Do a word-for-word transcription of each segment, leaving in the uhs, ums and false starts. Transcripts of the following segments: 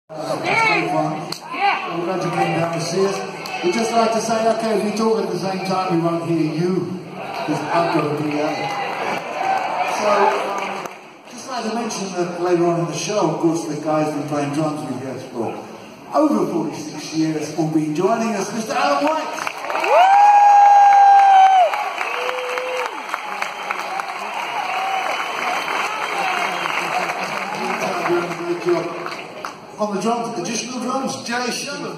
Uh, it's been fun. We're glad you came down to see us. We'd just like to say, okay, if you talk at the same time, we won't hear you. Because I've got to be there. So, um, just like to mention that later on in the show, of course, the guy's been playing drums with us for over forty-six years will be joining us, Mister Alan White. On the drums, additional drums, Jay Shannon.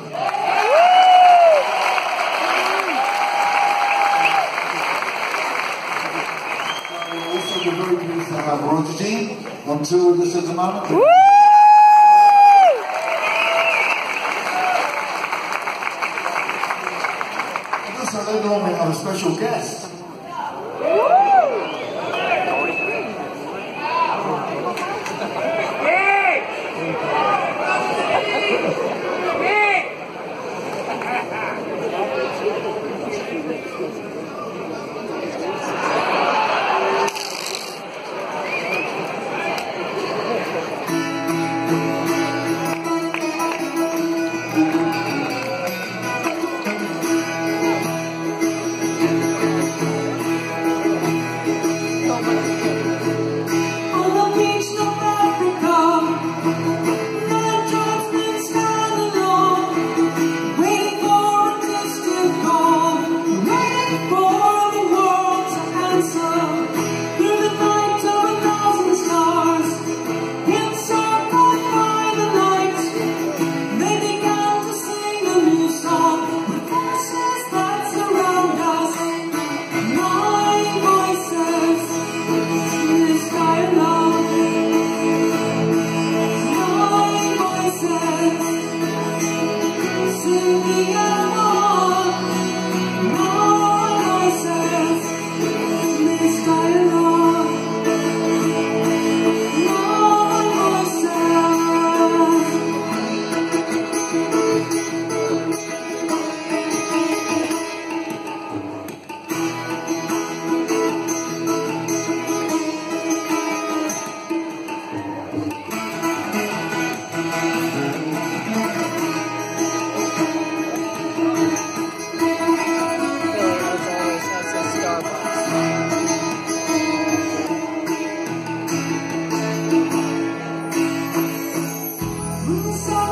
Also, we're very pleased to have Roger on tour with us at the moment. Woo! And also, later on, we have a special guest. So